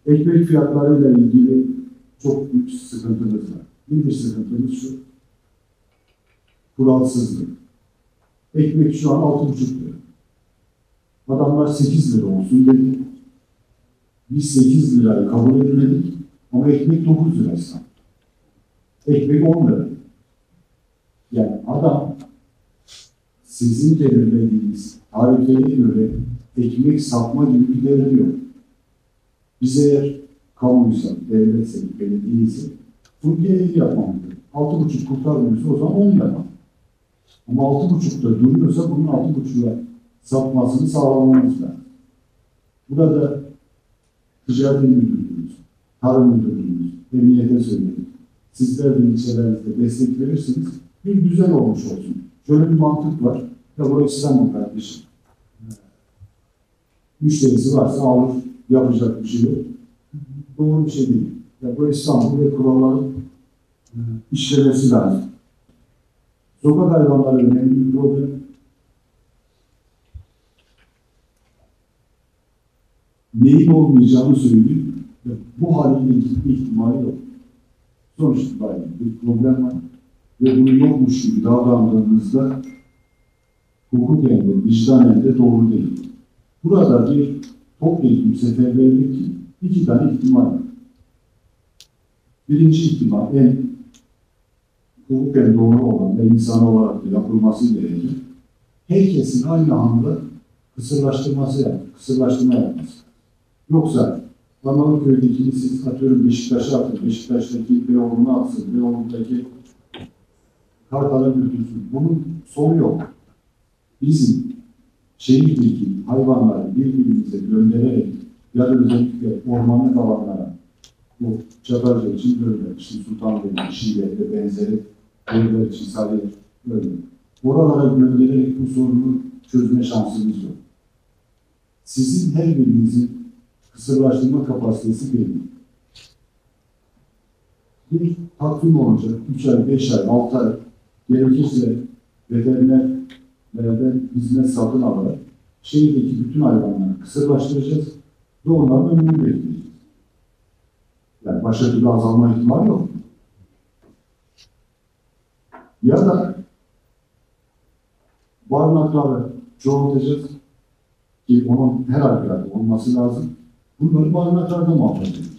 Ekmek fiyatlarıyla ilgili çok büyük sıkıntımız var. Bir sıkıntımız şu, kuralsızlık. Ekmek şu an 6,5 lira. Adamlar 8 lira olsun dedi. Biz 8 lirayı kabul etmedik ama ekmek 9 liraysa. Ekmek 10 lira. Yani adam sizin belirlediğiniz tarifeye göre ekmek satma gibi bir derdi yok. Biz eğer kamuysa, devletsek, belediyeyse bunu gereği yapmamızdır. 6,5 kurtarmıyorsa o zaman 10 yapalım. Ama 6,5'da duruyorsa bunun 6,5'a satmasını sağlamamız lazım. Burada Ticaret Müdürlüğümüz, Tarım Müdürlüğümüz, Emniyete söyledik. Sizler de ilçelerinizde destek verirsiniz, bir düzen olmuş olsun. Şöyle bir mantık var. Ya bu İstanbul kardeşim. Müşterisi varsa alır, yapacak bir şey yok. Doğru bir şey değil. Ya bu İstanbul ve kuralların işlemesi lazım. Sokak hayvanları önemli bir problem. Neyin olmayacağını söyleyeyim. Bu haliyle gitme ihtimali yok. Sonuçta bir problem var. Ve bunu yokmuş gibi davrandığımızda hukuk elde, vicdan elde doğru değil. Burada bir topyekun seferberlik iki tane ihtimal var. Birinci ihtimal en hukuken doğru olan ve insan olarak da yapılması gerekir. Herkesin aynı anda kısırlaştırma yapması. Yoksa Arnavutköy'dekini siz atıyorum Beşiktaş'a atın, Beşiktaş'taki Beyoğlu'na atsın, Beyoğlu'ndaki Kartal'a götürsün. Bunun sonu yok. Bizim şehirdeki hayvanları birbirimize göndererek ya da özellikle ormanlık alanlara bu Çatalca için böyle, işte Sultanbeyli, Şile ve benzeri bölgeler için Sarıyer böyle. Oralara göndererek bu sorunu çözme şansımız yok. Sizin her birinizin kısırlaştırma kapasitesi belli. Bir takvim olacak, 3 ay, 5 ay, 6 ay gerekirse veterinerlerden hizmet satın alarak şehirdeki bütün hayvanları kısırlaştıracağız ve onların önünü bekleyeceğiz. Yani başka türlü azalma ihtimali yok. Ya da barınakları çoğaltacağız ki onun her halükarda olması lazım. Bunları barınaklarda muhafaza edeceğiz.